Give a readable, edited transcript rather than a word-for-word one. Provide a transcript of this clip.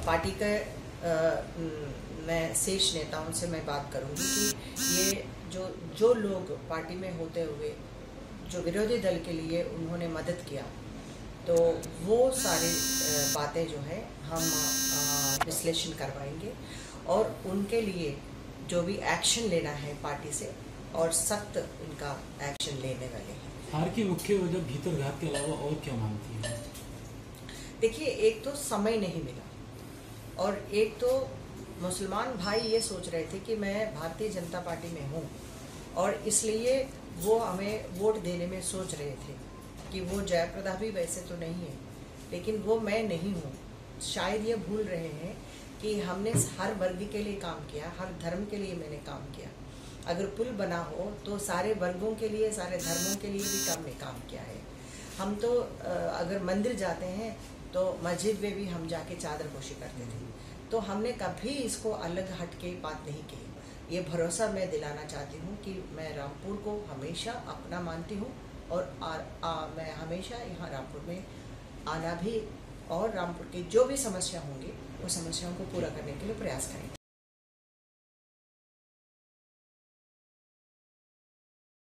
Party के मैं शीर्ष नेताओं से मैं बात करूंगी कि ये जो लोग पार्टी में होते हुए जो विरोधी दल के लिए उन्होंने मदद किया, तो वो सारी बातें जो है हम विश्लेषण करवाएंगे और उनके लिए जो भी एक्शन लेना है पार्टी से, और सख्त उनका एक्शन लेने वाले हैं। हार की मुख्य वजह भीतर घात के अलावा और क्या मानती है? देखिए, एक तो समय नहीं मिला, और एक तो मुसलमान भाई ये सोच रहे थे कि मैं भारतीय जनता पार्टी में हूँ, और इसलिए वो हमें वोट देने में सोच रहे थे कि वो जया प्रदा भी वैसे तो नहीं है, लेकिन वो मैं नहीं हूँ। शायद ये भूल रहे हैं कि हमने हर वर्ग के लिए काम किया, हर धर्म के लिए मैंने काम किया। अगर पुल बना हो तो सारे वर्गों के लिए, सारे धर्मों के लिए भी हमने काम किया है। हम तो अगर मंदिर जाते हैं तो मस्जिद में भी हम जाके चादर पोशी करते थे, तो हमने कभी इसको अलग हट के बात नहीं की। ये भरोसा मैं दिलाना चाहती हूँ कि मैं रामपुर को हमेशा अपना मानती हूँ, और मैं हमेशा यहाँ रामपुर में आना भी, और रामपुर की जो भी समस्या होंगी वो समस्याओं को पूरा करने के लिए प्रयास करेंगे।